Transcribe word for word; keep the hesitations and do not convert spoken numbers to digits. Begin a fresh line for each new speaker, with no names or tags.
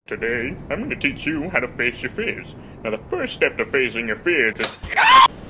Today, I'm going to teach you how to face your fears. Now, the first step to facing your fears is...